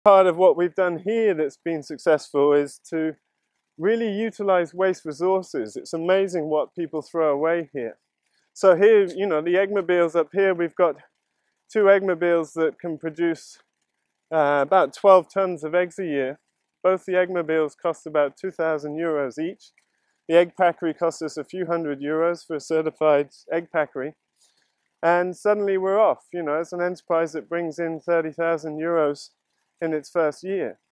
Part of what we've done here that's been successful is to really utilize waste resources. It's amazing what people throw away here. So here, you know, the eggmobiles up here, we've got 2 eggmobiles that can produce about 12 tons of eggs a year. Both the eggmobiles cost about 2,000 euros each. The egg packery costs us a few €100 for a certified egg packery. And suddenly we're off. You know, it's an enterprise that brings in 30,000 euros in its first year.